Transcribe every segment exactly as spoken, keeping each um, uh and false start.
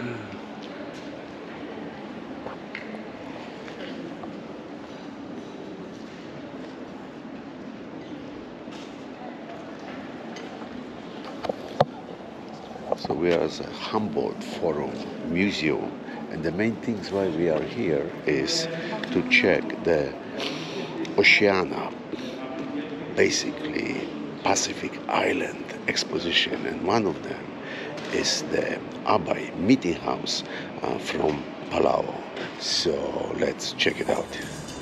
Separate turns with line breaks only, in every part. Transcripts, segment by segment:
So we are at the Humboldt Forum Museum, and the main things why we are here is to check the Oceania, basically Pacific Island exposition, and one of them is the Abai meeting house uh, from Palau. So let's check it out.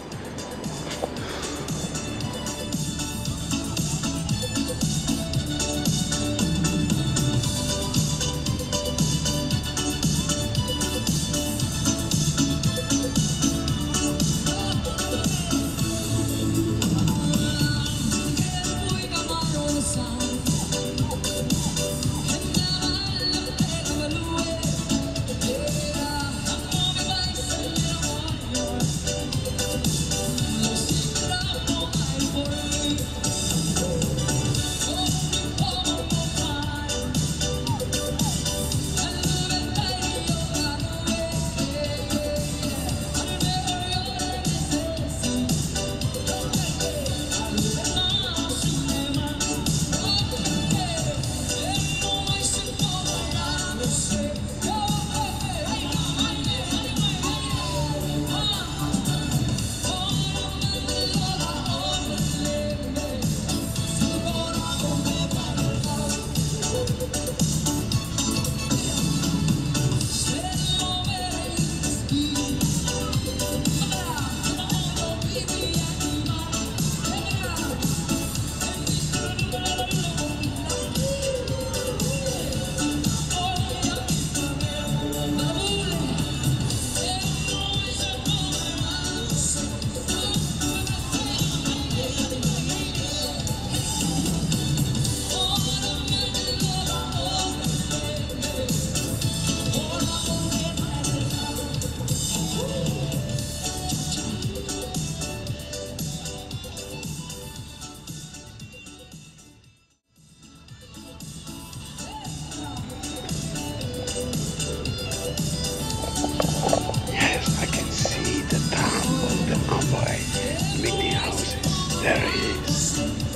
There he is.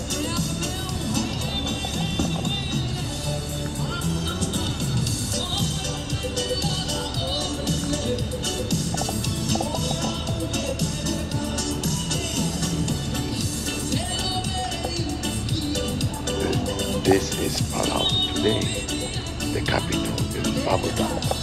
This is Palau today, the capital in Palau.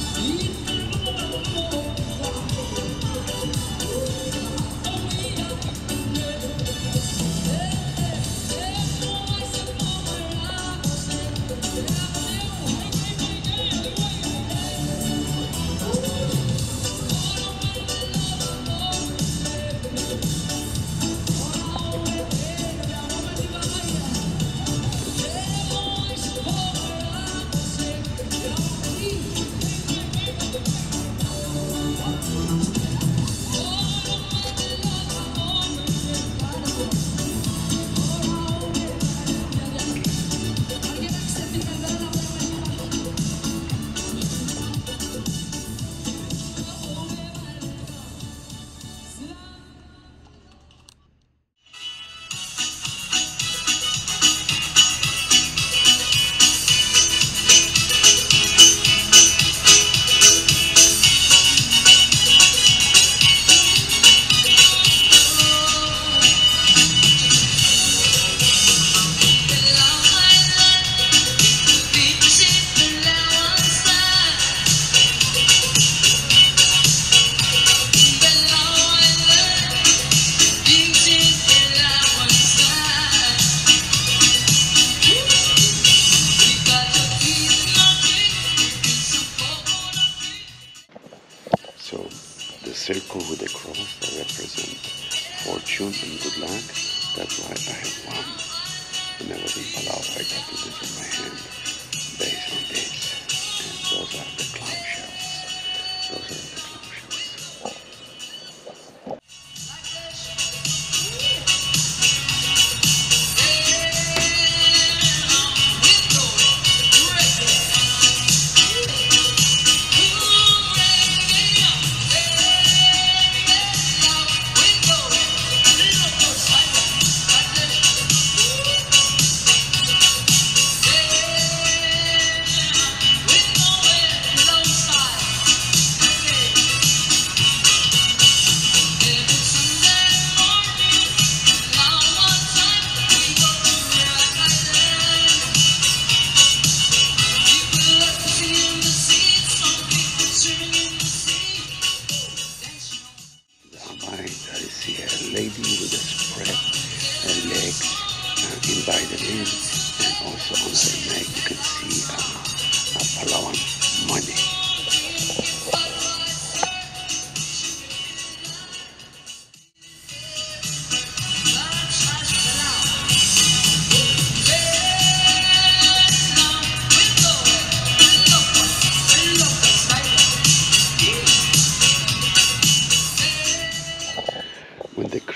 Circle with a cross that represents fortune and good luck. That's why I have one. When I was in Palau, I tattooed this on my hand based on this. And those are the clown shells. Those are the clown shells.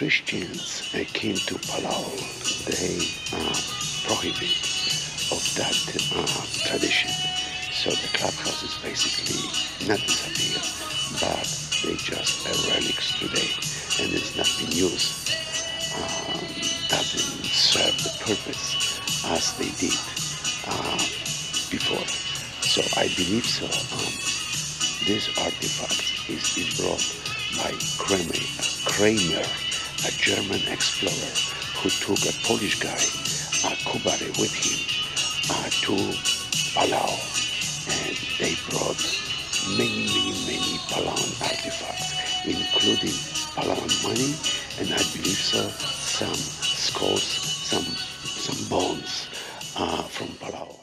Christians uh, came to Palau, they uh, prohibited of that uh, tradition. So the clubhouse is basically not disappeared, but they just are relics today, and it's not been used. Um, doesn't serve the purpose as they did uh, before. So I believe so. Um, this artifact is been brought by Krämer, Krämer, a German explorer who took a Polish guy, a Kubare, with him uh, to Palau, and they brought many, many, many Palauan artifacts, including Palauan money, and I believe so, some skulls, some some bones uh, from Palau.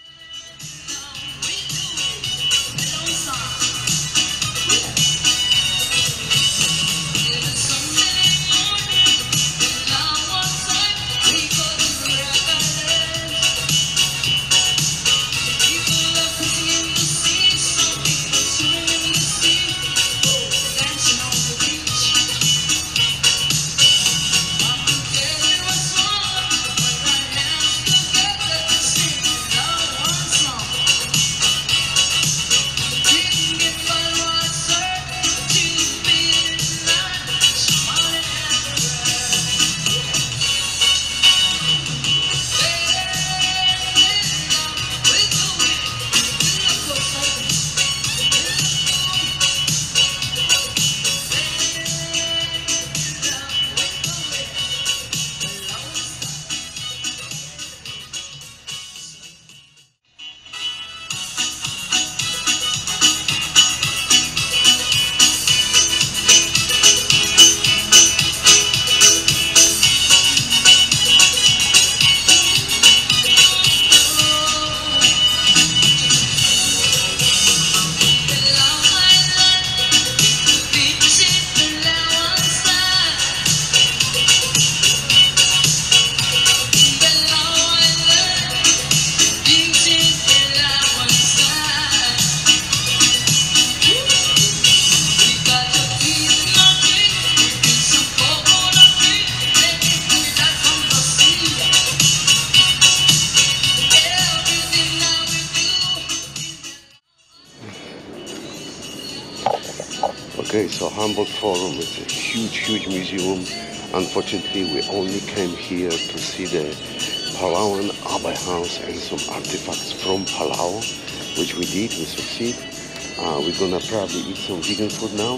Okay, so Humboldt Forum is a huge, huge museum. Unfortunately, we only came here to see the Palauan Abai house and some artifacts from Palau, which we did, we succeed. Uh, we're gonna probably eat some vegan food now.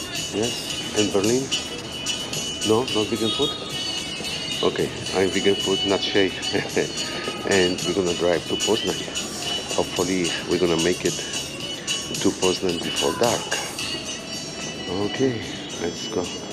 Yes, in Berlin? No, not vegan food? Okay, I'm vegan food, not shake. And we're gonna drive to Poznan. Hopefully, we're gonna make it to Poznan before dark. Okay, let's go.